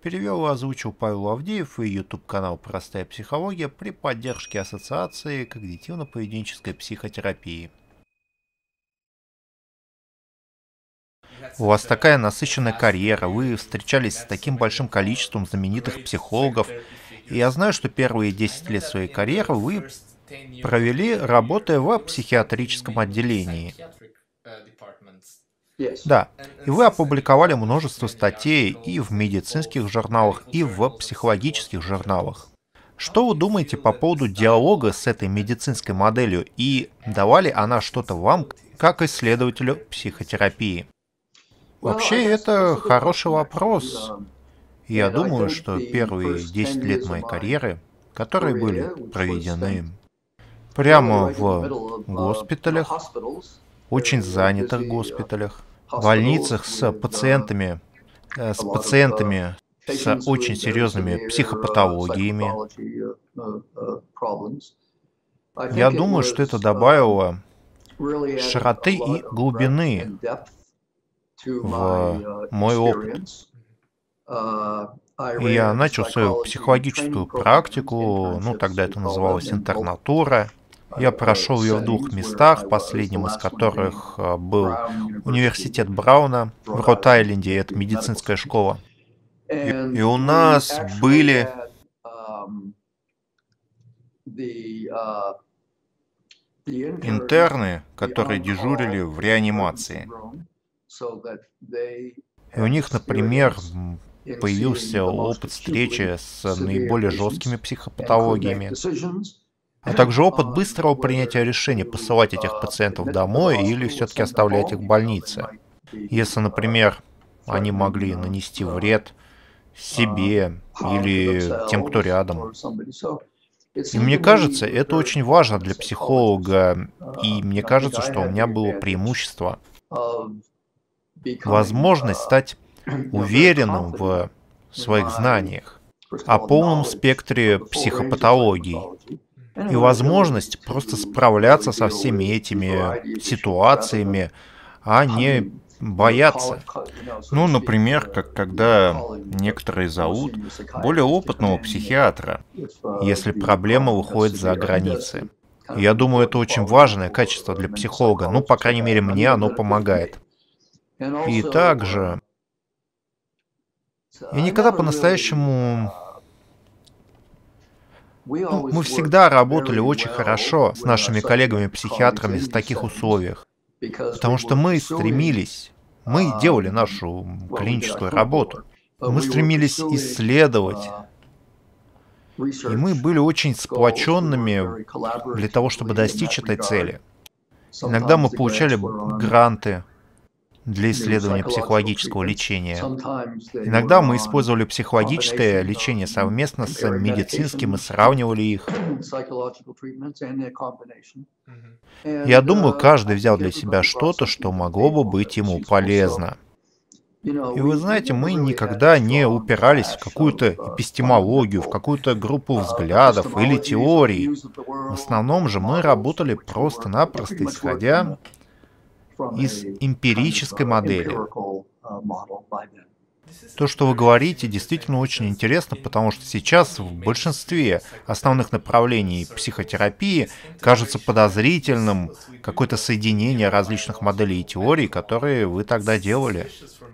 Перевел и озвучил Павел Авдеев и YouTube-канал «Простая психология» при поддержке Ассоциации когнитивно-поведенческой психотерапии. У вас такая насыщенная карьера, вы встречались с таким большим количеством знаменитых психологов, и я знаю, что первые 10 лет своей карьеры вы провели, работая в психиатрическом отделении. Да, и вы опубликовали множество статей и в медицинских журналах, и в психологических журналах. Что вы думаете по поводу диалога с этой медицинской моделью, и дала ли она что-то вам, как исследователю психотерапии? Вообще, это хороший вопрос. Я думаю, что первые 10 лет моей карьеры, которые были проведены прямо в госпиталях, очень занятых госпиталях, больницах с пациентами с очень серьезными психопатологиями. Я думаю, что это добавило широты и глубины в мой опыт. И я начал свою психологическую практику, тогда это называлось интернатура. Я прошел ее в 2 местах, последним из которых был университет Брауна в Рот-Айленде, это медицинская школа. И у нас были интерны, которые дежурили в реанимации. И у них, например, появился опыт встречи с наиболее жесткими психопатологиями, а также опыт быстрого принятия решения посылать этих пациентов домой или все-таки оставлять их в больнице. Если, например, они могли нанести вред себе или тем, кто рядом. И мне кажется, это очень важно для психолога, и мне кажется, что у меня было преимущество. Возможность стать уверенным в своих знаниях о полном спектре психопатологий. И возможность просто справляться со всеми этими ситуациями, а не бояться. Например, как когда некоторые зовут более опытного психиатра, если проблема выходит за границы. Я думаю, это очень важное качество для психолога. По крайней мере, мне оно помогает. И также я никогда по-настоящему... Мы всегда работали очень хорошо с нашими коллегами-психиатрами в таких условиях, потому что мы стремились, мы делали нашу клиническую работу, мы стремились исследовать, и мы были очень сплоченными для того, чтобы достичь этой цели. Иногда мы получали гранты для исследования психологического лечения. Иногда мы использовали психологическое лечение совместно с медицинским и сравнивали их. Я думаю, каждый взял для себя что-то, что могло бы быть ему полезно. И вы знаете, мы никогда не упирались в какую-то эпистемологию, в какую-то группу взглядов или теорий. В основном же мы работали просто-напросто исходя из эмпирической модели. То, что вы говорите, действительно очень интересно, потому что сейчас в большинстве основных направлений психотерапии кажется подозрительным какое-то соединение различных моделей и теорий, которые вы тогда делали.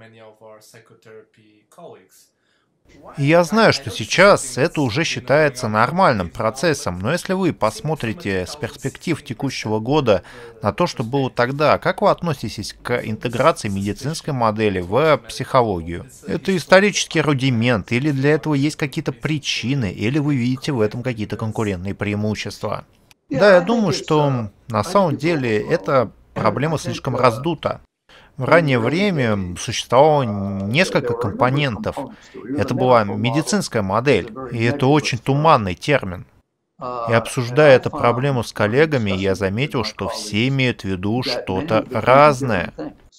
И я знаю, что сейчас это уже считается нормальным процессом, но если вы посмотрите с перспектив текущего года на то, что было тогда, как вы относитесь к интеграции медицинской модели в психологию? Это исторический рудимент, или для этого есть какие-то причины, или вы видите в этом какие-то конкурентные преимущества? Да, я думаю, что на самом деле эта проблема слишком раздута. В раннее время существовало несколько компонентов. Это была медицинская модель, и это очень туманный термин. И обсуждая эту проблему с коллегами, я заметил, что все имеют в виду что-то разное.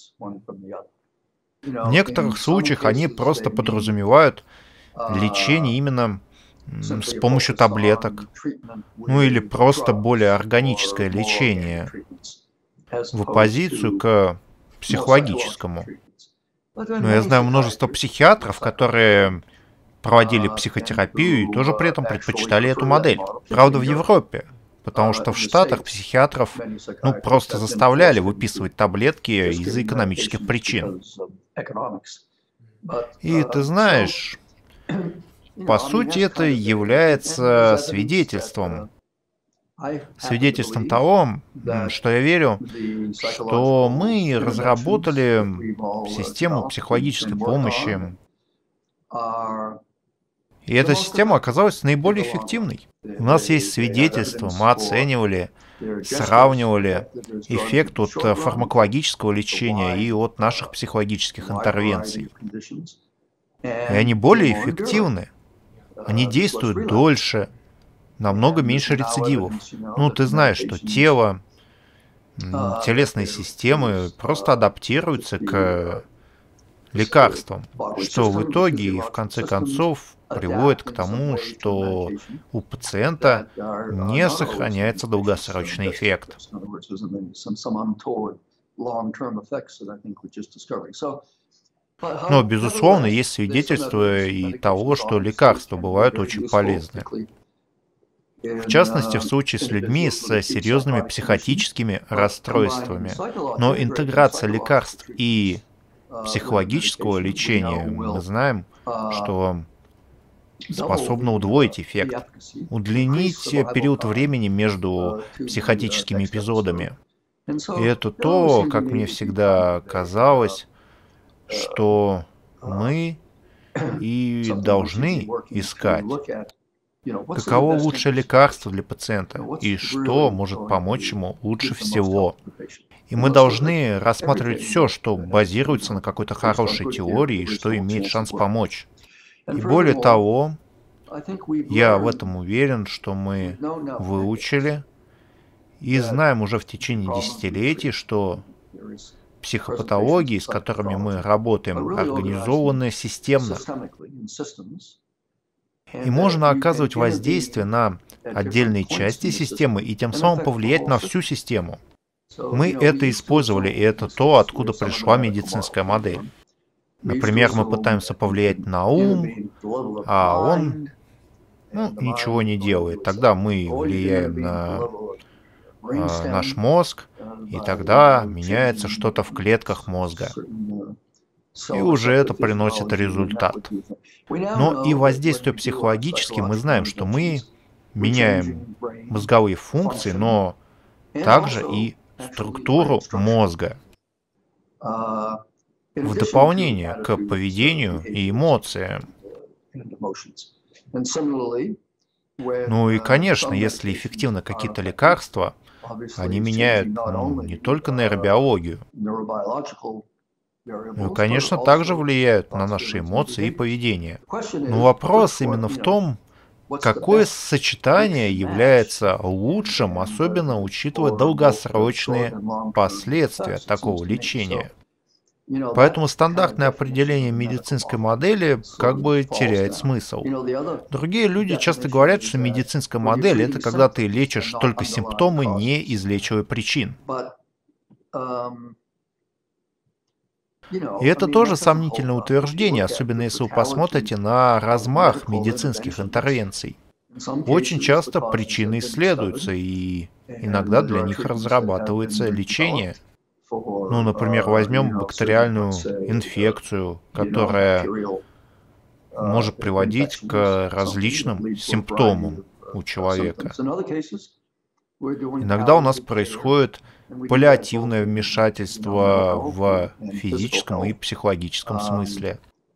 В некоторых случаях они просто подразумевают лечение именно с помощью таблеток, или просто более органическое лечение в оппозицию к психологическому. Но я знаю множество психиатров, которые проводили психотерапию и тоже при этом предпочитали эту модель. Правда, в Европе. Потому что в Штатах психиатров просто заставляли выписывать таблетки из-за экономических причин. И ты знаешь, по сути, это является свидетельством того, что я верю, что мы разработали систему психологической помощи, и эта система оказалась наиболее эффективной. У нас есть свидетельства, мы оценивали, сравнивали эффект от фармакологического лечения и от наших психологических интервенций. И они более эффективны, они действуют дольше, намного меньше рецидивов. Ты знаешь, что тело, телесные системы просто адаптируются к лекарствам, что в итоге и в конце концов приводит к тому, что у пациента не сохраняется долгосрочный эффект. Но, безусловно, есть свидетельства и того, что лекарства бывают очень полезны. В частности, в случае с людьми с серьезными психотическими расстройствами. Но интеграция лекарств и психологического лечения, мы знаем, что способна удвоить эффект, удлинить период времени между психотическими эпизодами. И это то, как мне всегда казалось, что мы и должны искать, каково лучшее лекарство для пациента и что может помочь ему лучше всего. И мы должны рассматривать все, что базируется на какой-то хорошей теории и что имеет шанс помочь. И более того, я в этом уверен, что мы выучили и знаем уже в течение десятилетий, что психопатологии, с которыми мы работаем, организованы системно. И можно оказывать воздействие на отдельные части системы и тем самым повлиять на всю систему. Мы это использовали, и это то, откуда пришла медицинская модель. Например, мы пытаемся повлиять на ум, а он ничего не делает. Тогда мы влияем на наш мозг, и тогда меняется что-то в клетках мозга. И уже это приносит результат. Но и воздействуя психологически, мы знаем, что мы меняем мозговые функции, но также и структуру мозга. В дополнение к поведению и эмоциям. И, конечно, если эффективны какие-то лекарства, они меняют не только нейробиологию, но, конечно, также влияют на наши эмоции и поведение. Но вопрос именно в том, какое сочетание является лучшим, особенно учитывая долгосрочные последствия такого лечения. Поэтому стандартное определение медицинской модели как бы теряет смысл. Другие люди часто говорят, что медицинская модель — это когда ты лечишь только симптомы, не излечивая причин. И это тоже сомнительное утверждение, особенно если вы посмотрите на размах медицинских интервенций. Очень часто причины исследуются, и иногда для них разрабатывается лечение. Например, возьмем бактериальную инфекцию, которая может приводить к различным симптомам у человека. Иногда у нас происходит паллиативное вмешательство в физическом и психологическом смысле.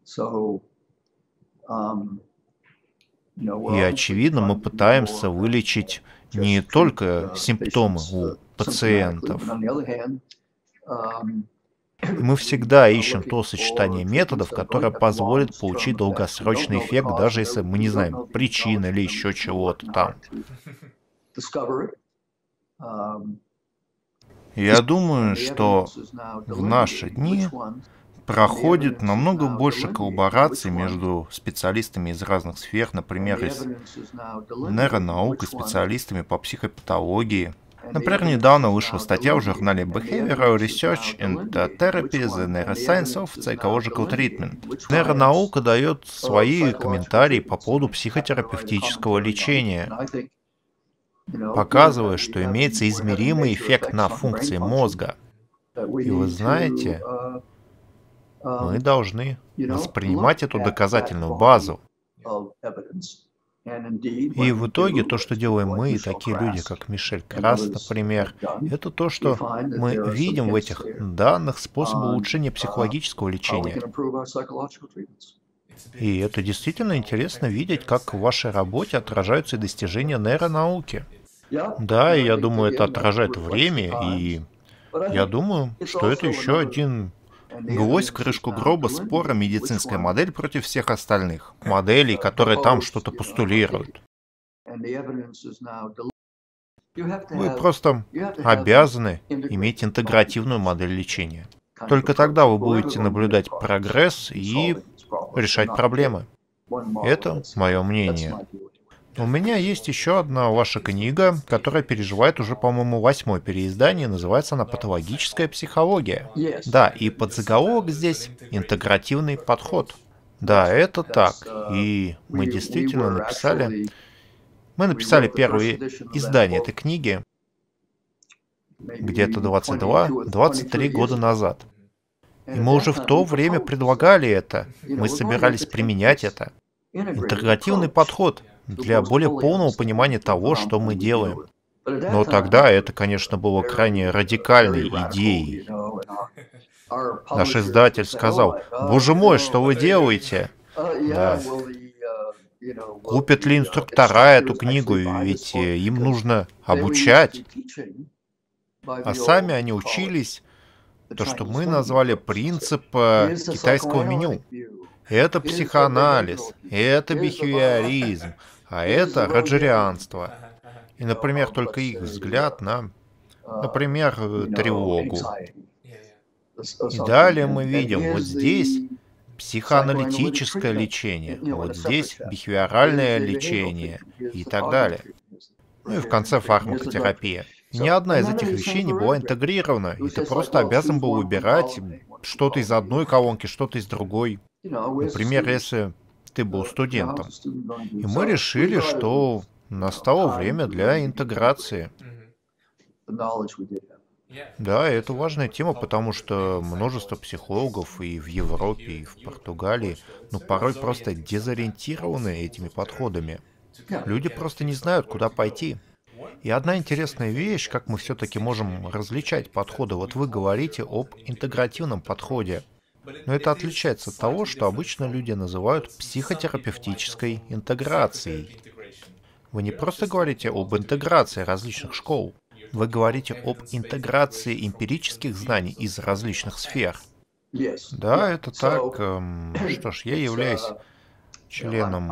И, очевидно, мы пытаемся вылечить не только симптомы у пациентов. И мы всегда ищем то сочетание методов, которое позволит получить долгосрочный эффект, даже если мы не знаем причин или еще чего-то там. Я думаю, что в наши дни проходит намного больше коллабораций между специалистами из разных сфер, например, из нейронаук и специалистами по психопатологии. Например, недавно вышла статья в журнале Behavioral Research and Therapy The Neuroscience of Psychological Treatment. Нейронаука дает свои комментарии по поводу психотерапевтического лечения, показывая, что имеется измеримый эффект на функции мозга. И вы знаете, мы должны воспринимать эту доказательную базу. И в итоге то, что делаем мы и такие люди, как Мишель Красс, например, это то, что мы видим в этих данных способы улучшения психологического лечения. И это действительно интересно видеть, как в вашей работе отражаются и достижения нейронауки. Да, и я думаю, это отражает время, и я думаю, что это еще один гвоздь в крышку гроба спора медицинская модель против всех остальных моделей, которые там что-то постулируют. Вы просто обязаны иметь интегративную модель лечения. Только тогда вы будете наблюдать прогресс и решать проблемы. Это мое мнение. У меня есть еще одна ваша книга, которая переживает уже, по-моему, 8-е переиздание, называется она «Патологическая психология». Да, и подзаголовок здесь «Интегративный подход». Да, это так. И мы действительно написали первое издание этой книги где-то 22-23 года назад. И мы уже в то время предлагали это, мы собирались применять это. Интегративный подход для более полного понимания того, что мы делаем. Но тогда это, конечно, было крайне радикальной идеей. Наш издатель сказал: «Боже мой, что вы делаете?» Да. Купят ли инструктора эту книгу, ведь им нужно обучать. А сами они учились то, что мы назвали принцип китайского меню. Это психоанализ, это бихевиоризм, а это роджерианство. И, например, только их взгляд на, например, тревогу. И далее мы видим вот здесь психоаналитическое лечение, вот здесь бихевиоральное лечение и так далее. Ну и в конце фармакотерапия. И ни одна из этих вещей не была интегрирована, и ты просто обязан был выбирать что-то из одной колонки, что-то из другой. Например, если ты был студентом. И мы решили, что настало время для интеграции. Да, это важная тема, потому что множество психологов и в Европе, и в Португалии, порой просто дезориентированы этими подходами. Люди просто не знают, куда пойти. И одна интересная вещь, как мы все-таки можем различать подходы. Вот вы говорите об интегративном подходе. Но это отличается от того, что обычно люди называют психотерапевтической интеграцией. Вы не просто говорите об интеграции различных школ. Вы говорите об интеграции эмпирических знаний из различных сфер. Да, это так. Что ж, я являюсь членом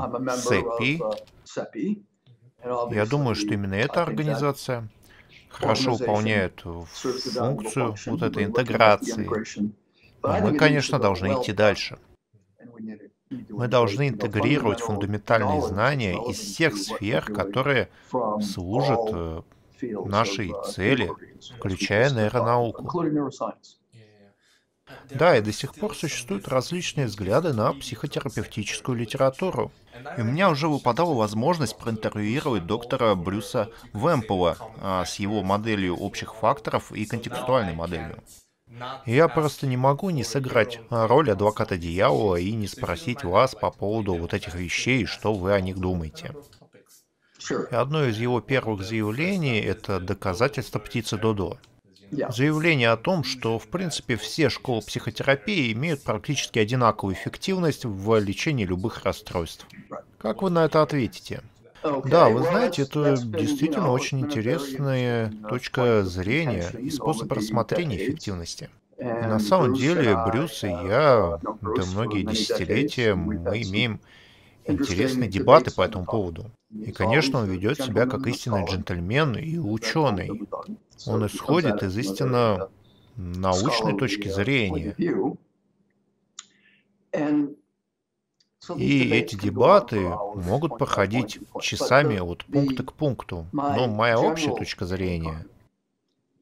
СЭПИ. Я думаю, что именно эта организация хорошо выполняет функцию вот этой интеграции. Но мы, конечно, должны идти дальше. Мы должны интегрировать фундаментальные знания из всех сфер, которые служат нашей цели, включая нейронауку. Да, и до сих пор существуют различные взгляды на психотерапевтическую литературу. И у меня уже выпадала возможность проинтервьюировать доктора Брюса Вэмпела с его моделью общих факторов и контекстуальной моделью. И я просто не могу не сыграть роль адвоката дьявола и не спросить вас по поводу вот этих вещей, что вы о них думаете. И одно из его первых заявлений — это доказательство птицы Додо. Заявление о том, что, в принципе, все школы психотерапии имеют практически одинаковую эффективность в лечении любых расстройств. Как вы на это ответите? Да, вы знаете, это действительно очень интересная точка зрения и способ рассмотрения эффективности. И на самом деле, Брюс и я, да многие десятилетия, мы имеем интересные дебаты по этому поводу. И, конечно, он ведет себя как истинный джентльмен и ученый. Он исходит из истинно научной точки зрения. И эти дебаты могут проходить часами от пункта к пункту. Но моя общая точка зрения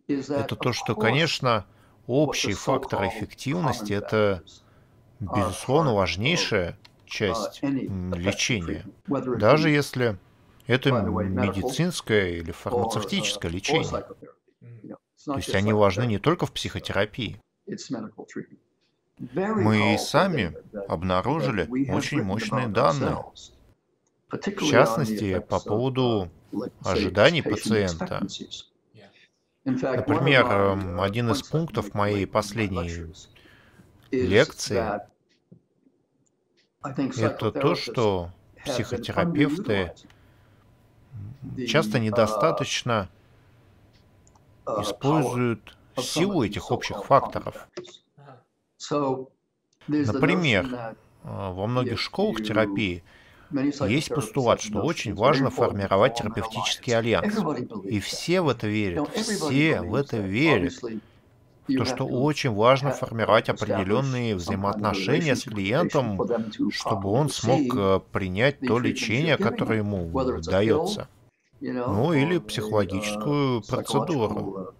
это то, что, конечно, общие факторы эффективности — это, безусловно, важнейшая часть лечения, даже если это медицинское или фармацевтическое лечение. То есть они важны не только в психотерапии. Мы и сами обнаружили очень мощные данные, в частности, по поводу ожиданий пациента. Например, один из пунктов моей последней лекции — это то, что психотерапевты часто недостаточно используют силу этих общих факторов. Например, во многих школах терапии есть постулат, что очень важно формировать терапевтический альянс. И все в это верят, все в это верят. То, что очень важно формировать определенные взаимоотношения с клиентом, чтобы он смог принять то лечение, которое ему дается. Ну, или психологическую процедуру.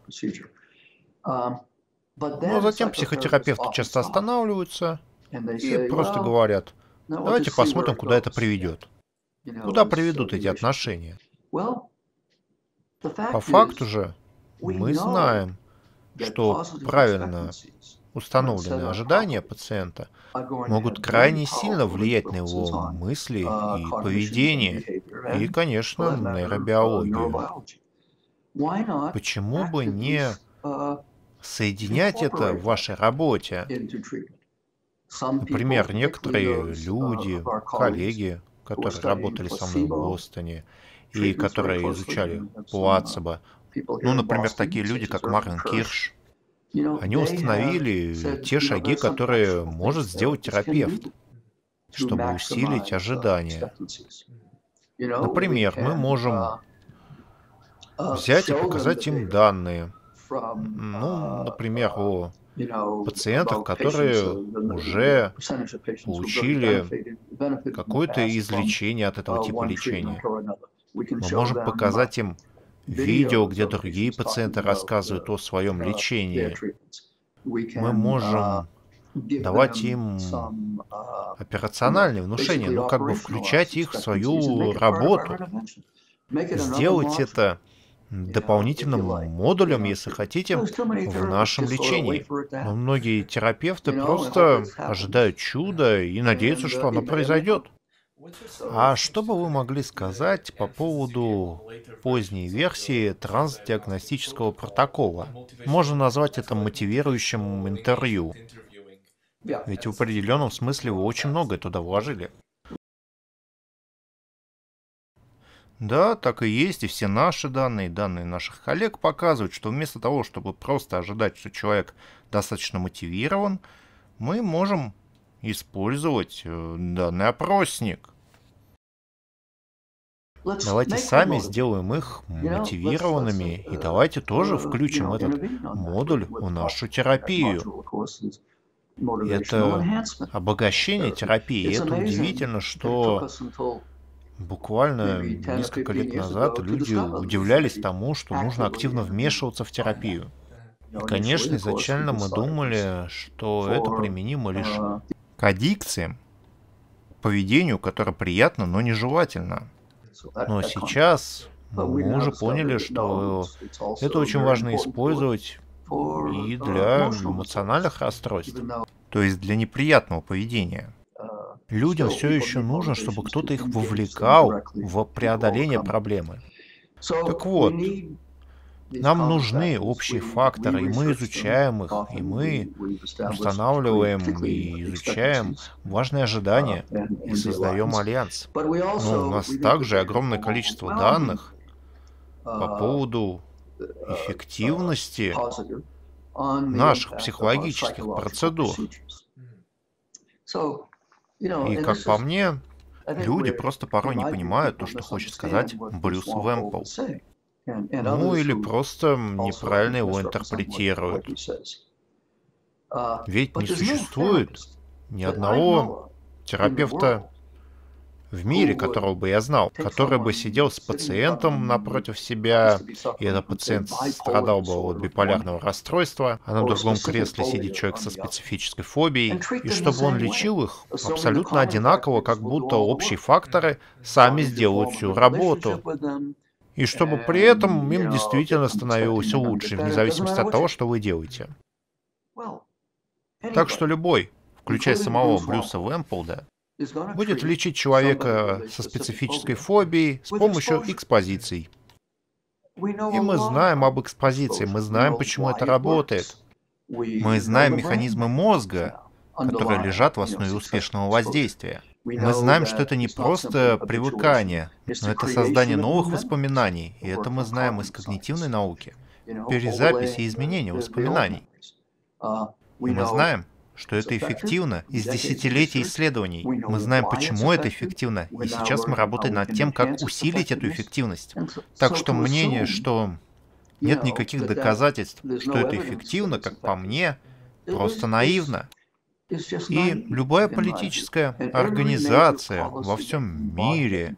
Но затем психотерапевты часто останавливаются и просто говорят: давайте посмотрим, куда это приведет. Куда приведут эти отношения. По факту же мы знаем, что правильно установленные ожидания пациента могут крайне сильно влиять на его мысли и поведение, и, конечно, нейробиологию. Почему бы не соединять это в вашей работе? Например, некоторые люди, коллеги, которые работали со мной в Бостоне и которые изучали плацебо, ну, например, такие люди, как Марвин Кирш, они установили те шаги, которые может сделать терапевт, чтобы усилить ожидания. Например, мы можем взять и показать им данные, ну, например, о пациентах, которые уже получили какое-то излечение от этого типа лечения. Мы можем показать им видео, где другие пациенты рассказывают о своем лечении. Мы можем давать им операциональные внушения, ну, как бы включать их в свою работу. Сделать это дополнительным модулем, если хотите, в нашем лечении. Но многие терапевты просто ожидают чуда и надеются, что оно произойдет. А что бы вы могли сказать по поводу поздней версии трансдиагностического протокола? Можно назвать это мотивирующим интервью. Ведь в определенном смысле вы очень многое туда вложили. Да, так и есть, и все наши данные, данные наших коллег показывают, что вместо того, чтобы просто ожидать, что человек достаточно мотивирован, мы можем использовать данный опросник. Давайте сами сделаем их мотивированными, и давайте тоже включим этот модуль в нашу терапию. Это обогащение терапии, и это удивительно, что буквально несколько лет назад люди удивлялись тому, что нужно активно вмешиваться в терапию. И, конечно, изначально мы думали, что это применимо лишь к аддикциям, к поведению, которое приятно, но нежелательно. Но сейчас мы уже поняли, что это очень важно использовать и для эмоциональных расстройств, то есть для неприятного поведения. Людям все еще нужно, чтобы кто-то их вовлекал в преодоление проблемы. Так вот, нам нужны общие факторы, и мы изучаем их, и мы устанавливаем и изучаем важные ожидания и создаем альянс. Но у нас также огромное количество данных по поводу эффективности наших психологических процедур. И, как по мне, люди просто порой не понимают то, что хочет сказать Брюс Вэмпл. Ну, или просто неправильно его интерпретируют. Ведь не существует ни одного терапевта в мире, которого бы я знал, который бы сидел с пациентом напротив себя, и этот пациент страдал бы от биполярного расстройства, а на другом кресле сидит человек со специфической фобией, и чтобы он лечил их абсолютно одинаково, как будто общие факторы сами сделают всю работу. И чтобы при этом им действительно становилось лучше, вне зависимости от того, что вы делаете. Так что любой, включая самого Брюса Вэмполда, будет лечить человека со специфической фобией с помощью экспозиций. И мы знаем об экспозиции, мы знаем, почему это работает. Мы знаем механизмы мозга, которые лежат в основе успешного воздействия. Мы знаем, что это не просто привыкание, но это создание новых воспоминаний, и это мы знаем из когнитивной науки, перезапись и изменение воспоминаний. И мы знаем, что это эффективно из десятилетий исследований. Мы знаем, почему это эффективно, и сейчас мы работаем над тем, как усилить эту эффективность. Так что мнение, что нет никаких доказательств, что это эффективно, как по мне, просто наивно. И любая политическая организация во всем мире,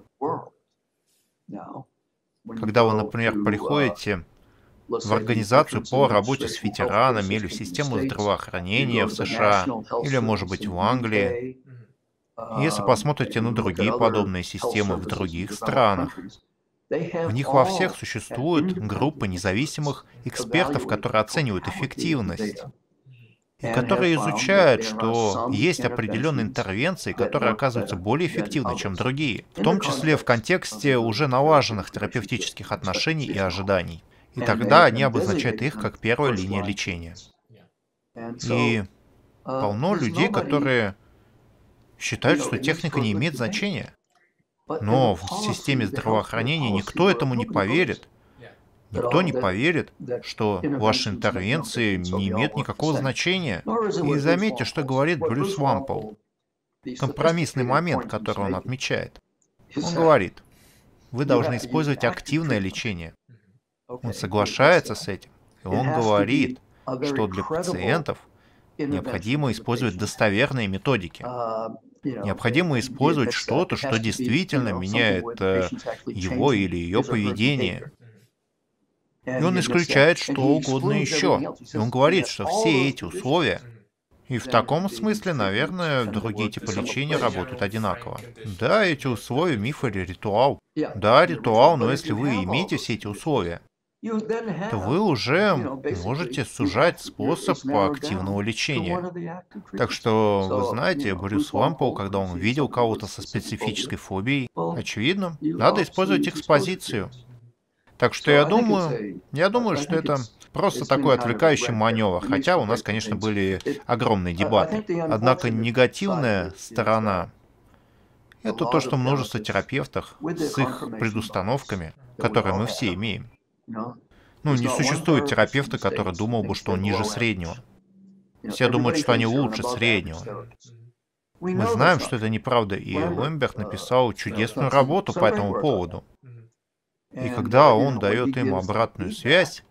когда вы, например, приходите в организацию по работе с ветеранами или в систему здравоохранения в США, или, может быть, в Англии. Если посмотрите на другие подобные системы в других странах, в них во всех существуют группы независимых экспертов, которые оценивают эффективность, и которые изучают, что есть определенные интервенции, которые оказываются более эффективны, чем другие, в том числе в контексте уже налаженных терапевтических отношений и ожиданий. И тогда они обозначают их как первая линия лечения. И полно людей, которые считают, что техника не имеет значения. Но в системе здравоохранения никто этому не поверит. Никто не поверит, что ваши интервенции не имеют никакого значения. И заметьте, что говорит Брюс Вампол. Компромиссный момент, который он отмечает. Он говорит, вы должны использовать активное лечение. Он соглашается с этим, и он говорит, что для пациентов необходимо использовать достоверные методики. Необходимо использовать что-то, что действительно меняет его или ее поведение. И он исключает что угодно еще. И он говорит, что все эти условия, и в таком смысле, наверное, другие типы лечения работают одинаково. Да, эти условия, миф или ритуал. Да, ритуал, но если вы имеете все эти условия, то вы уже можете сужать способ активного лечения. Так что, вы знаете, Брюс Вампол, когда он видел кого-то со специфической фобией, очевидно, надо использовать экспозицию. Так что я думаю, что это просто такой отвлекающий маневр, хотя у нас, конечно, были огромные дебаты. Однако негативная сторона — это то, что множество терапевтов с их предустановками, которые мы все имеем. Не существует терапевта, который думал бы, что он ниже среднего. Все думают, что они лучше среднего. Мы знаем, что это неправда, и Лэмберт написал чудесную работу по этому поводу. И когда он дает им обратную связь,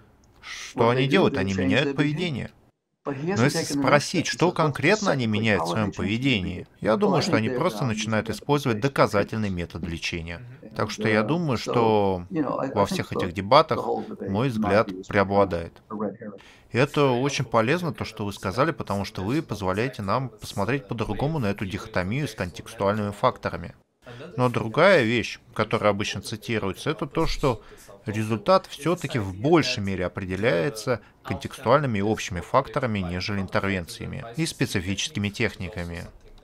что они делают? Они меняют поведение. Но если спросить, что конкретно они меняют в своем поведении, я думаю, что они просто начинают использовать доказательный метод лечения. Так что я думаю, что во всех этих дебатах мой взгляд преобладает. И это очень полезно, то, что вы сказали, потому что вы позволяете нам посмотреть по-другому на эту дихотомию с контекстуальными факторами. Но другая вещь, которая обычно цитируется, это то, что результат все-таки в большей мере определяется контекстуальными и общими факторами, нежели интервенциями и специфическими техниками.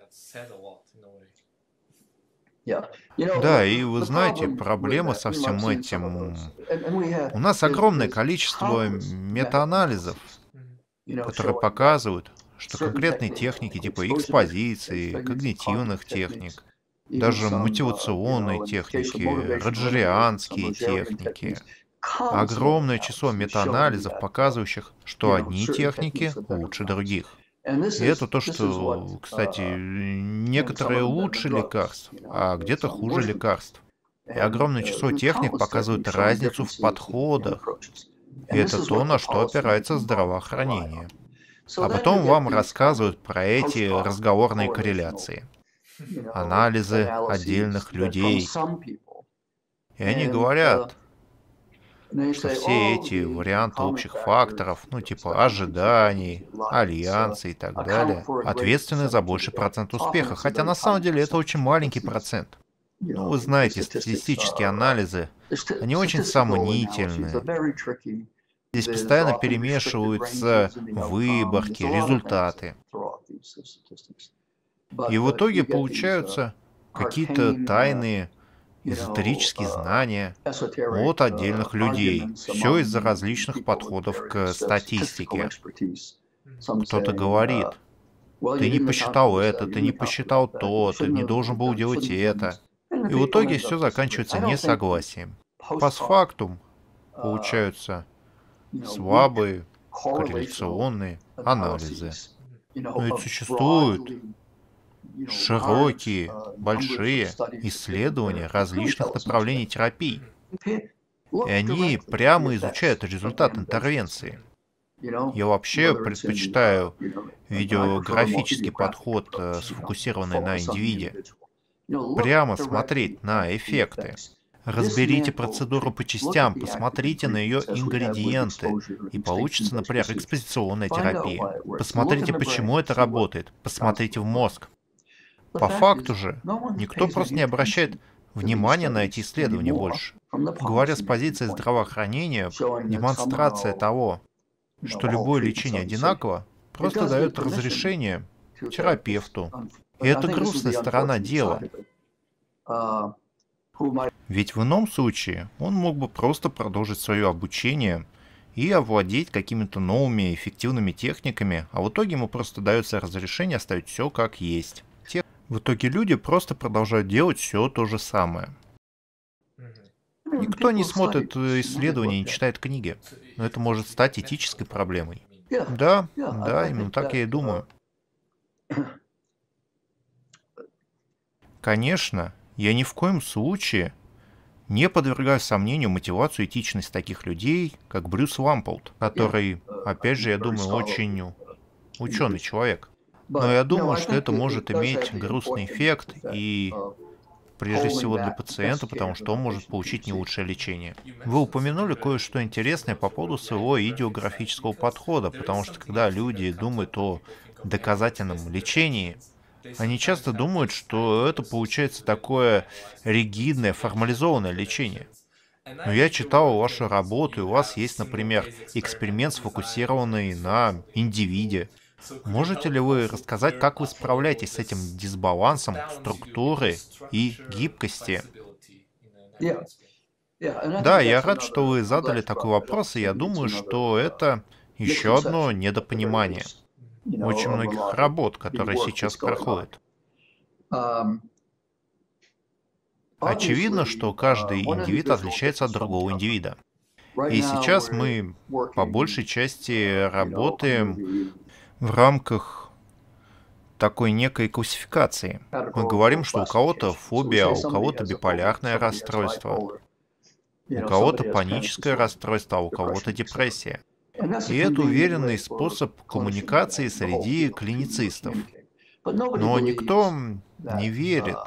Да, и вы знаете, проблема со всем этим. У нас огромное количество метаанализов, которые показывают, что конкретные техники типа экспозиции, когнитивных техник, даже мотивационные техники, роджерианские техники. Огромное число метаанализов, показывающих, что одни техники лучше других. И это то, что, кстати, некоторые лучше лекарств, а где-то хуже лекарств. И огромное число техник показывает разницу в подходах. И это то, на что опирается здравоохранение. А потом вам рассказывают про эти разговорные корреляции. анализы отдельных людей. И они говорят, что все эти варианты общих факторов, ну типа ожиданий, альянсы и так далее, ответственны за больший процент успеха, хотя на самом деле это очень маленький процент. Ну, вы знаете, статистические анализы, они очень сомнительны. Здесь постоянно перемешиваются выборки, результаты. И в итоге получаются какие-то тайные эзотерические знания от отдельных людей. Все из-за различных подходов к статистике. Кто-то говорит, ты не посчитал это, ты не посчитал то, ты не должен был делать это. И в итоге все заканчивается несогласием. Постфактум получаются слабые корреляционные анализы. Но ведь существуют широкие, большие исследования различных направлений терапий. И они прямо изучают результат интервенции. Я вообще предпочитаю видеографический подход, сфокусированный на индивиде. Прямо смотреть на эффекты. Разберите процедуру по частям, посмотрите на ее ингредиенты, и получится, например, экспозиционная терапия. Посмотрите, почему это работает, посмотрите в мозг. По факту же, никто просто не обращает внимания на эти исследования больше. Говоря с позиции здравоохранения, демонстрация того, что любое лечение одинаково, просто дает разрешение терапевту. И это грустная сторона дела. Ведь в ином случае он мог бы просто продолжить свое обучение и овладеть какими-то новыми эффективными техниками, а в итоге ему просто дается разрешение оставить все как есть. В итоге люди просто продолжают делать все то же самое. Никто не смотрит исследования, не читает книги, но это может стать этической проблемой. Да, именно так я и думаю. Конечно, я ни в коем случае не подвергаю сомнению мотивацию и этичность таких людей, как Брюс Ламполт, который, опять же, я думаю, очень ученый человек. Но я думаю, что это может иметь грустный эффект и, прежде всего, для пациента, потому что он может получить не лучшее лечение. Вы упомянули кое-что интересное по поводу своего идеографического подхода, потому что когда люди думают о доказательном лечении, они часто думают, что это получается такое ригидное, формализованное лечение. Но я читал вашу работу, и у вас есть, например, эксперимент, сфокусированный на индивиде. Можете ли вы рассказать, как вы справляетесь с этим дисбалансом структуры и гибкости? Да, я рад, что вы задали такой вопрос, и я думаю, что это еще одно недопонимание очень многих работ, которые сейчас проходят. Очевидно, что каждый индивид отличается от другого индивида. И сейчас мы по большей части работаем в рамках такой некой классификации. Мы говорим, что у кого-то фобия, а у кого-то биполярное расстройство, у кого-то паническое расстройство, а у кого-то депрессия. И это уверенный способ коммуникации среди клиницистов. Но никто не верит,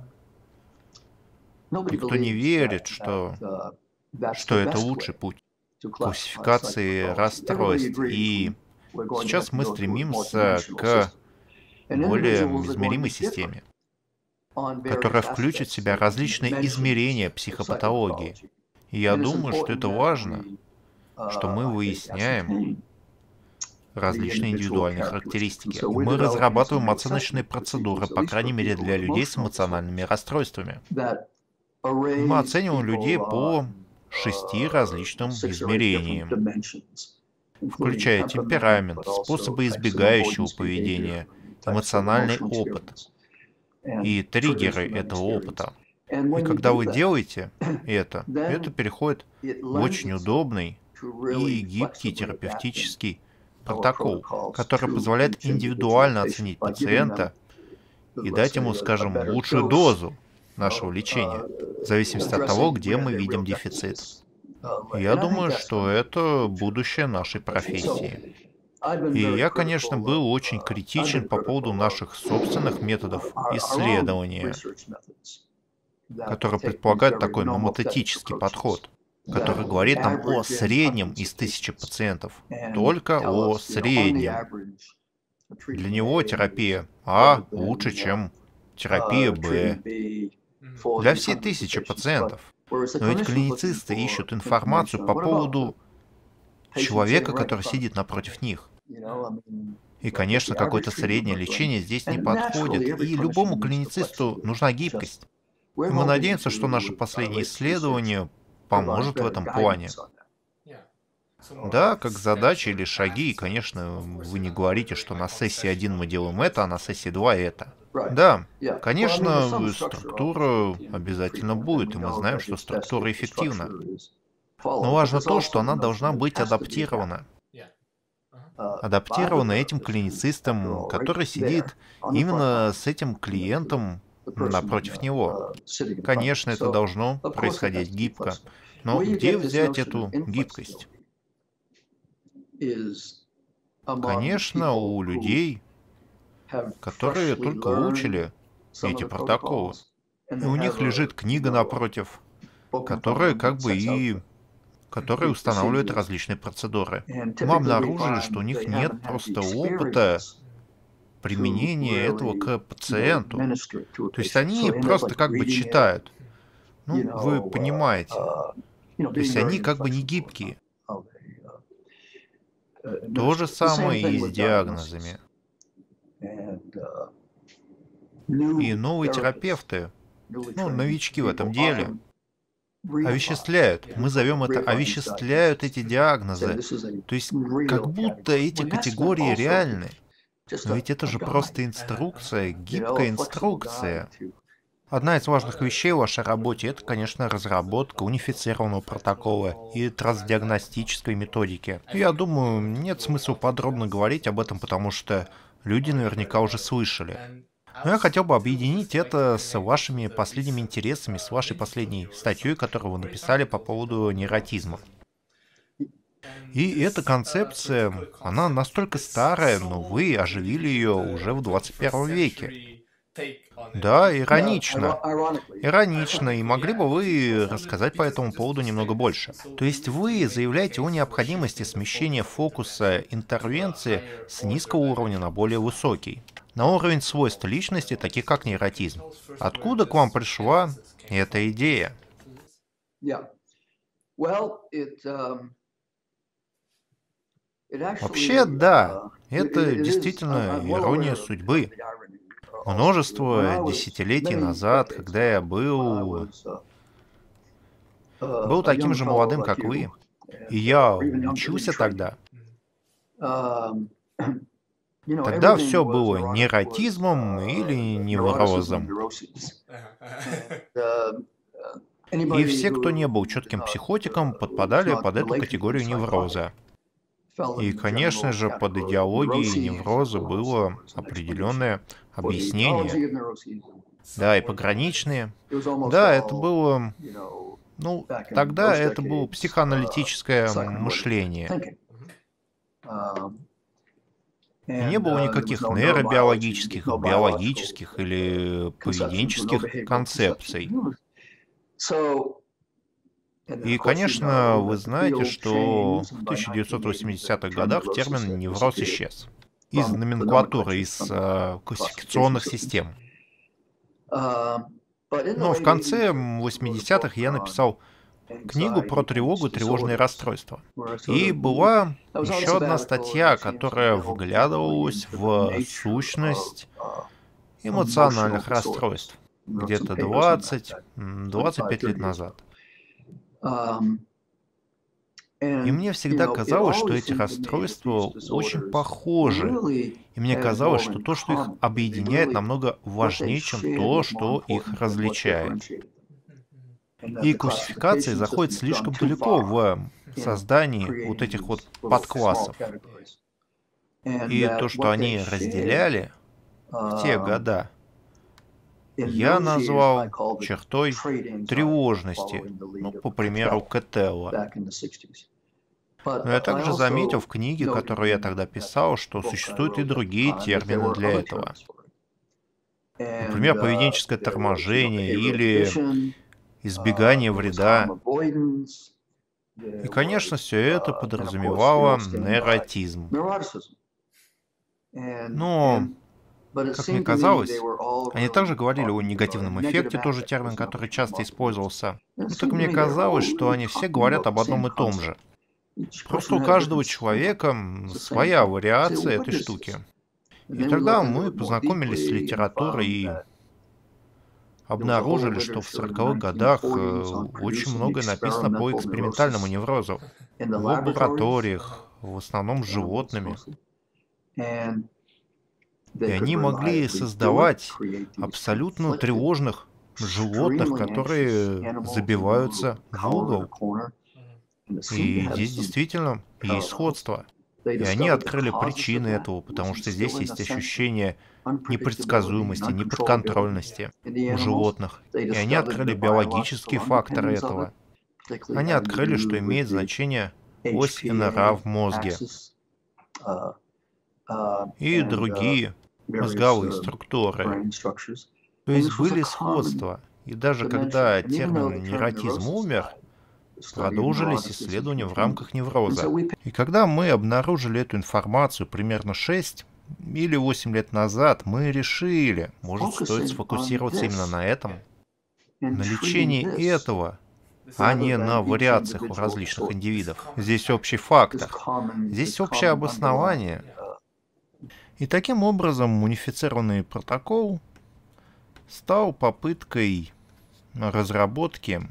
что это лучший путь классификации расстройств. И сейчас мы стремимся к более измеримой системе, которая включит в себя различные измерения психопатологии. И я думаю, что это важно, что мы выясняем различные индивидуальные характеристики. Мы разрабатываем оценочные процедуры, по крайней мере для людей с эмоциональными расстройствами. Мы оцениваем людей по 6 различным измерениям, включая темперамент, способы избегающего поведения, эмоциональный опыт и триггеры этого опыта. И когда вы делаете это переходит в очень удобный и гибкий терапевтический протокол, который позволяет индивидуально оценить пациента и дать ему, скажем, лучшую дозу нашего лечения, в зависимости от того, где мы видим дефицит. Я думаю, что это будущее нашей профессии. И я, конечно, был очень критичен по поводу наших собственных методов исследования, которые предполагают такой номотетический подход, который говорит нам о среднем из 1000 пациентов, только о среднем. Для него терапия А лучше, чем терапия Б. Для всей 1000 пациентов. Но ведь клиницисты ищут информацию по поводу человека, который сидит напротив них. И, конечно, какое-то среднее лечение здесь не подходит. И любому клиницисту нужна гибкость. И мы надеемся, что наше последнее исследование поможет в этом плане. Да, как задачи или шаги, и, конечно, вы не говорите, что на сессии 1 мы делаем это, а на сессии 2 это. Да, конечно, структура обязательно будет, и мы знаем, что структура эффективна. Но важно то, что она должна быть адаптирована. Адаптирована этим клиницистом, который сидит именно с этим клиентом напротив него. Конечно, это должно происходить гибко. Но где взять эту гибкость? Конечно, у людей, которые только выучили эти протоколы. И у них лежит книга напротив, которая которая устанавливает различные процедуры. Мы обнаружили, что у них нет просто опыта применения этого к пациенту. То есть они просто как бы читают. Ну, вы понимаете. То есть они как бы не гибкие. То же самое и с диагнозами. И новые терапевты, новички в этом деле, овеществляют. Мы зовем это овеществляют эти диагнозы. То есть как будто эти категории реальны. Но ведь это же просто инструкция, гибкая инструкция. Одна из важных вещей в вашей работе — это, конечно, разработка унифицированного протокола и трансдиагностической методики. Я думаю, нет смысла подробно говорить об этом, потому что люди наверняка уже слышали. Но я хотел бы объединить это с вашими последними интересами, с вашей последней статьей, которую вы написали по поводу нейротизма. И эта концепция, она настолько старая, но вы оживили ее уже в 21 веке. Да, иронично. Иронично. И могли бы вы рассказать по этому поводу немного больше? То есть вы заявляете о необходимости смещения фокуса интервенции с низкого уровня на более высокий, на уровень свойств личности, таких как нейротизм. Откуда к вам пришла эта идея? Вообще, да, это действительно ирония судьбы. Множество десятилетий назад, когда я был таким же молодым, как вы, и я учился тогда, тогда все было нейротизмом или неврозом. И все, кто не был четким психотиком, подпадали под эту категорию невроза. И, конечно же, под идеологией невроза было определенное объяснение. Да, и пограничные. Да, это было... тогда это было психоаналитическое мышление. И не было никаких нейробиологических, биологических или поведенческих концепций. И, конечно, вы знаете, что в 1980-х годах термин «невроз» исчез из номенклатуры, из классификационных систем. Но в конце 80-х я написал книгу про тревогу и тревожные расстройства. И была еще одна статья, которая вглядывалась в сущность эмоциональных расстройств. Где-то 20-25 лет назад. И мне всегда казалось, что эти расстройства очень похожи. И мне казалось, что то, что их объединяет, намного важнее, чем то, что их различает. И классификация заходит слишком далеко в создании вот этих вот подклассов. И то, что они разделяли в те года, я назвал чертой тревожности, по примеру Кеттелла. Но я также заметил в книге, которую я тогда писал, что существуют и другие термины для этого. Например, поведенческое торможение или избегание вреда. И, конечно, все это подразумевало нейротизм. Но, как мне казалось, они также говорили о негативном эффекте, тоже термин, который часто использовался. Ну, так мне казалось, что они все говорят об одном и том же. Просто у каждого человека своя вариация этой штуки. И тогда мы познакомились с литературой и обнаружили, что в 40-х годах очень многое написано по экспериментальному неврозу. В лабораториях, в основном с животными. И они могли создавать абсолютно тревожных животных, которые забиваются в угол. И здесь действительно есть сходство. И они открыли причины этого, потому что здесь есть ощущение непредсказуемости, неподконтрольности у животных. И они открыли биологические факторы этого. Они открыли, что имеет значение ось НРА в мозге и другие мозговые структуры. То есть были сходства. И даже когда термин нейротизм умер, продолжились исследования в рамках невроза. И когда мы обнаружили эту информацию примерно 6 или 8 лет назад, мы решили, может, стоит сфокусироваться именно на этом, на лечении этого, а не на вариациях у различных индивидов. Здесь общий фактор, здесь общее обоснование. И таким образом унифицированный протокол стал попыткой разработки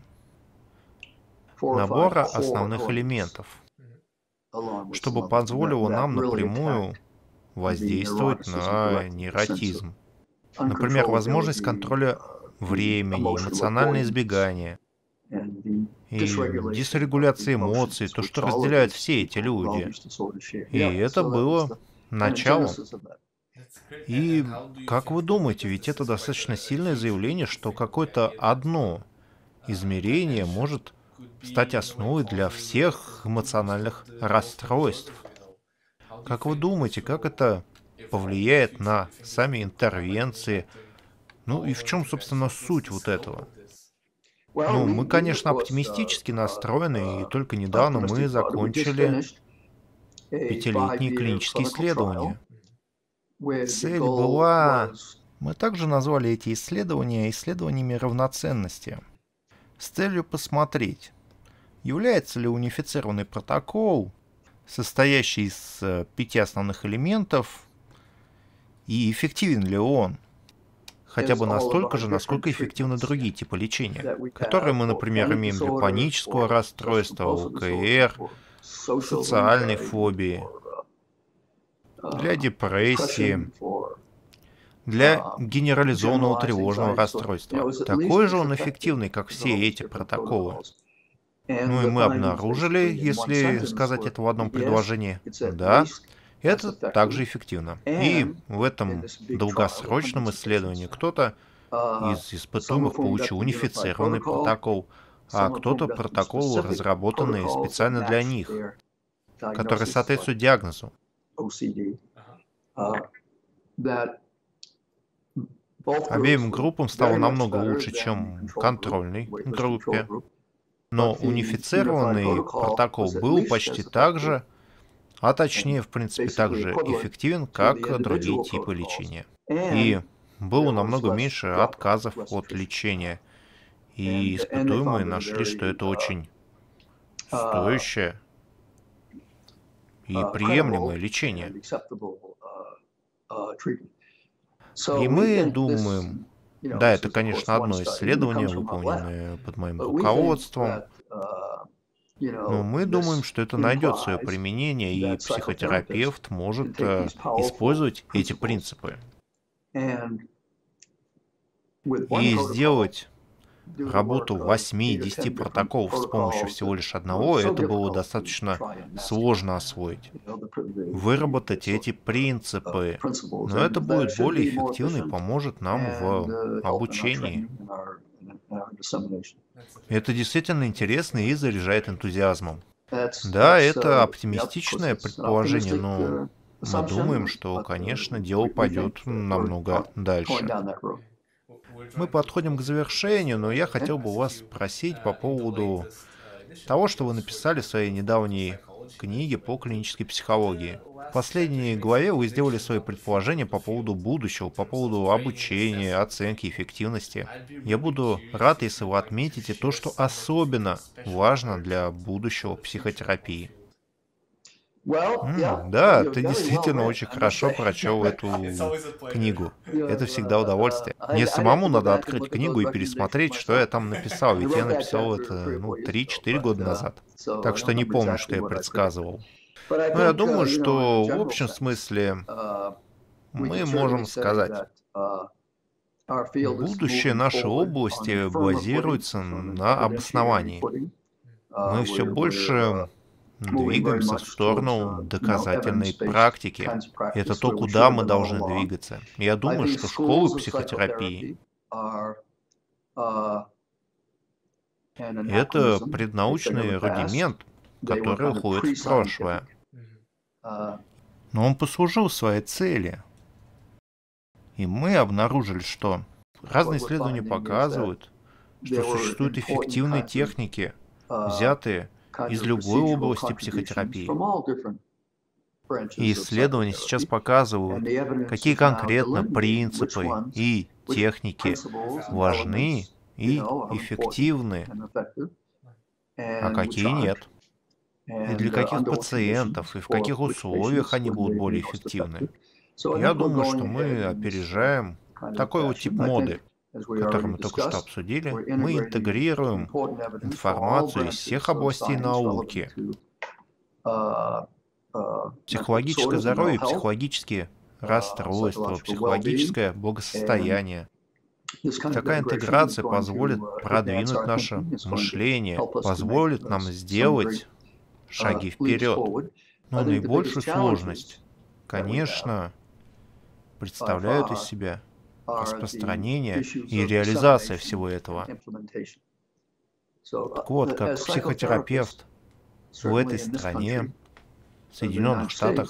набора основных элементов, чтобы позволило нам напрямую воздействовать на нейротизм. Например, возможность контроля времени, эмоциональное избегание и дисрегуляция эмоций, то, что разделяют все эти люди. И это было началом. И как вы думаете, ведь это достаточно сильное заявление, что какое-то одно измерение может стать основой для всех эмоциональных расстройств. Как вы думаете, как это повлияет на сами интервенции? Ну и в чем, собственно, суть вот этого? Ну, мы, конечно, оптимистически настроены, и только недавно мы закончили 5-летние клинические исследования. Цель была... Мы также назвали эти исследования исследованиями равноценности, с целью посмотреть, является ли унифицированный протокол, состоящий из 5 основных элементов, и эффективен ли он, хотя бы настолько же, насколько эффективны другие типы лечения, которые мы, например, имеем для панического расстройства, ОКР, социальной фобии, для депрессии, для генерализованного тревожного расстройства. Такой же он эффективный, как все эти протоколы. Ну и мы обнаружили, если сказать это в одном предложении, да, это также эффективно. И в этом долгосрочном исследовании кто-то из испытуемых получил унифицированный протокол, а кто-то протокол, разработанный специально для них, который соответствует диагнозу. Обеим группам стало намного лучше, чем контрольной группе. Но унифицированный протокол был почти так же, а точнее, в принципе, так же эффективен, как другие типы лечения. И было намного меньше отказов от лечения. И испытуемые нашли, что это очень стоящее и приемлемое лечение. И мы думаем, да, это, конечно, одно исследование, выполненное под моим руководством, но мы думаем, что это найдет свое применение, и психотерапевт может использовать эти принципы и сделать работу 8-10 протоколов с помощью всего лишь одного, это было достаточно сложно освоить. Выработать эти принципы. Но это будет более эффективно и поможет нам в обучении. Это действительно интересно и заряжает энтузиазмом. Да, это оптимистичное предположение, но мы думаем, что, конечно, дело пойдет намного дальше. Мы подходим к завершению, но я хотел бы вас спросить по поводу того, что вы написали в своей недавней книге по клинической психологии. В последней главе вы сделали свои предположения по поводу будущего, по поводу обучения, оценки, эффективности. Я буду рад, если вы отметите то, что особенно важно для будущего психотерапии. Да, ты действительно очень хорошо прочел эту книгу. Это всегда удовольствие. Мне самому надо открыть книгу и пересмотреть, что я там написал, ведь я написал это, 3-4 года назад. Так что не помню, что я предсказывал. Но я думаю, что в общем смысле мы можем сказать, будущее нашей области базируется на обосновании. Мы все больше двигаемся в сторону доказательной практики. Это то, куда мы должны двигаться. Я думаю, что школы психотерапии — это преднаучный рудимент, который уходит в прошлое. Но он послужил своей цели. И мы обнаружили, что разные исследования показывают, что существуют эффективные техники, взятые из любой области психотерапии. И исследования сейчас показывают, какие конкретно принципы и техники важны и эффективны, а какие нет. И для каких пациентов, и в каких условиях они будут более эффективны. Я думаю, что мы опережаем такой вот тип моды, который мы только что обсудили. Мы интегрируем информацию из всех областей науки. Психологическое здоровье, психологические расстройства, психологическое благосостояние. Такая интеграция позволит продвинуть наше мышление, позволит нам сделать шаги вперед. Но наибольшую сложность, конечно, представляют из себя распространение и реализация всего этого. Так вот, как психотерапевт в этой стране, в Соединенных Штатах,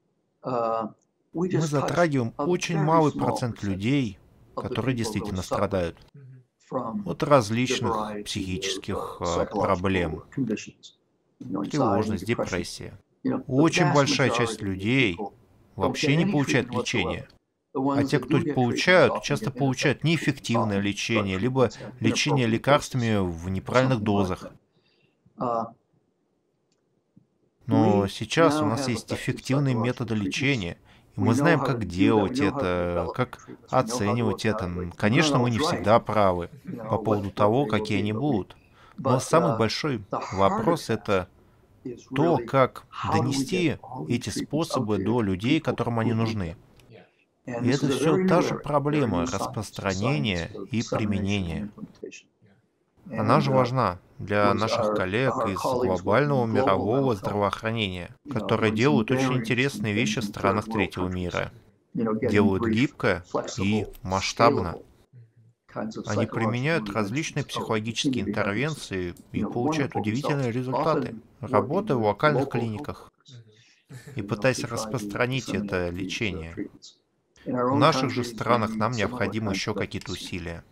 мы затрагиваем очень малый процент людей, которые действительно страдают от различных психических проблем. Тревожность, депрессия. Очень большая часть людей вообще не получает лечения. А те, кто получают, часто получают неэффективное лечение, либо лечение лекарствами в неправильных дозах. Но сейчас у нас есть эффективные методы лечения, и мы знаем, как делать это, как оценивать это. Конечно, мы не всегда правы по поводу того, какие они будут. Но самый большой вопрос — это то, как донести эти способы до людей, которым они нужны. И это все та же проблема распространения и применения. Она же важна для наших коллег из глобального мирового здравоохранения, которые делают очень интересные вещи в странах третьего мира. Делают гибко и масштабно. Они применяют различные психологические интервенции и получают удивительные результаты, работая в локальных клиниках и пытаясь распространить это лечение. В наших же странах нам необходимы еще какие-то усилия.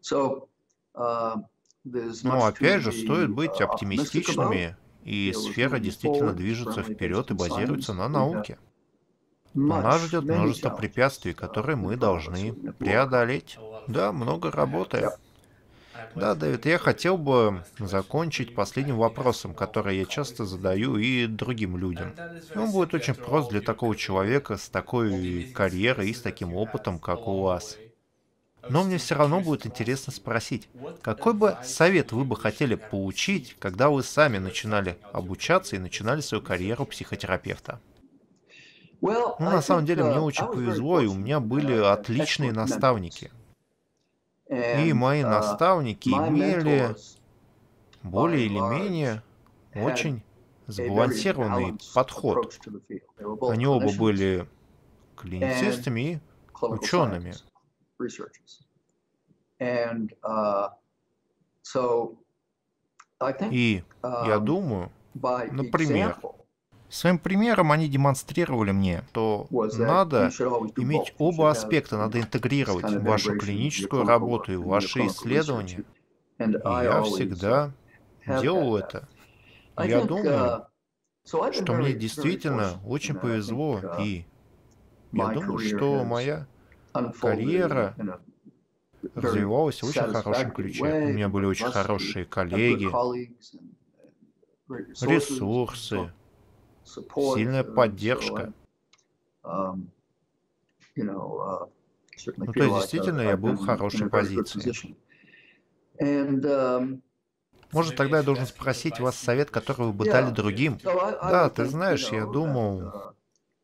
Но опять же, стоит быть оптимистичными, и сфера действительно движется вперед и базируется на науке. Но нас ждет множество препятствий, которые мы должны преодолеть. Да, много работы. Да, Дэвид, я хотел бы закончить последним вопросом, который я часто задаю и другим людям. Он будет очень прост для такого человека с такой карьерой и с таким опытом, как у вас. Но мне все равно будет интересно спросить, какой бы совет вы бы хотели получить, когда вы сами начинали обучаться и начинали свою карьеру психотерапевта? На самом деле, мне очень повезло, и у меня были отличные наставники. И мои наставники имели более или менее очень сбалансированный подход. Они оба были клиницистами и учеными. И я думаю, Например, своим примером они демонстрировали мне, что надо иметь оба аспекта, надо интегрировать вашу клиническую работу и ваши исследования. И я всегда делал это. Я думаю, что мне действительно очень повезло, и я думаю, что моя карьера развивалась в очень хорошем ключе. У меня были очень хорошие коллеги, ресурсы, сильная поддержка. Ну, то есть, действительно, я был в хорошей позиции. Может, тогда я должен спросить вас совет, который вы бы дали другим? Да, ты знаешь, я думал,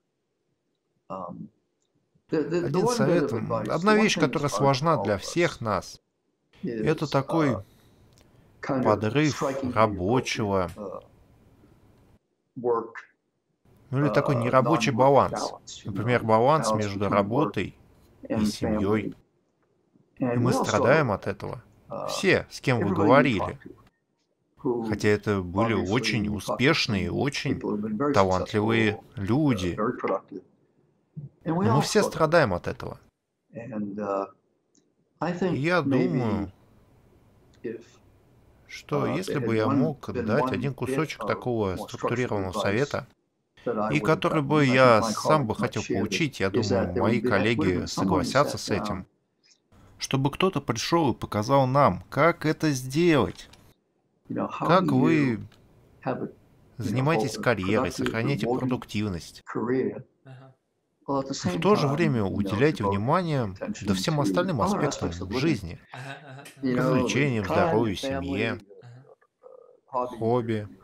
один совет, одна вещь, которая сложна для всех нас, это такой подрыв рабочего, ну или такой нерабочий баланс. Например, баланс между работой и семьей. И мы страдаем от этого. Все, с кем вы говорили. Хотя это были очень успешные, очень талантливые люди. И мы все страдаем от этого. И я думаю, что если бы я мог дать один кусочек такого структурированного совета, и который бы я сам бы хотел получить, я думаю, мои коллеги согласятся с этим, чтобы кто-то пришел и показал нам, как это сделать. Как вы занимаетесь карьерой, сохраняете продуктивность. В то же время уделяйте внимание всем остальным аспектам жизни. Развлечениям, здоровью, семье, хобби.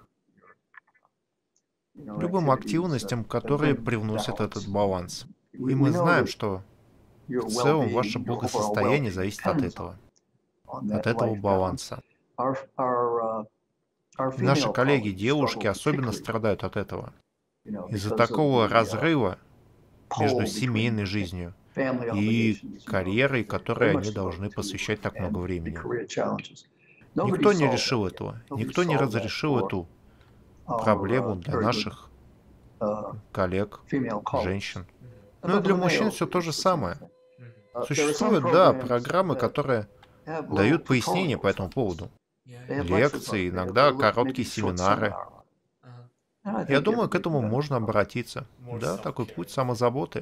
Любым активностям, которые привносят этот баланс. И мы знаем, что в целом ваше благосостояние зависит от этого баланса. И наши коллеги, девушки, особенно страдают от этого. Из-за такого разрыва между семейной жизнью и карьерой, которой они должны посвящать так много времени. Никто не решил этого. Никто не разрешил эту проблему для наших коллег, женщин. Ну и для мужчин все то же самое. Существуют, да, программы, которые дают пояснения по этому поводу. Лекции, иногда короткие семинары. Я думаю, к этому можно обратиться. Да, такой путь самозаботы.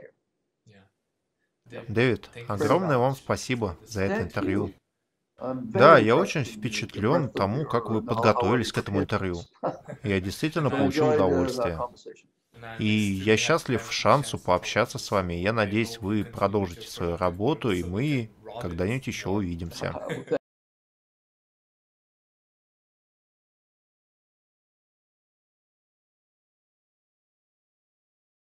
Дэвид, огромное вам спасибо за это интервью. Да, я очень впечатлен тому, как вы подготовились к этому интервью. Я действительно получил удовольствие. И я счастлив шансу пообщаться с вами. Я надеюсь, вы продолжите свою работу, и мы когда-нибудь еще увидимся.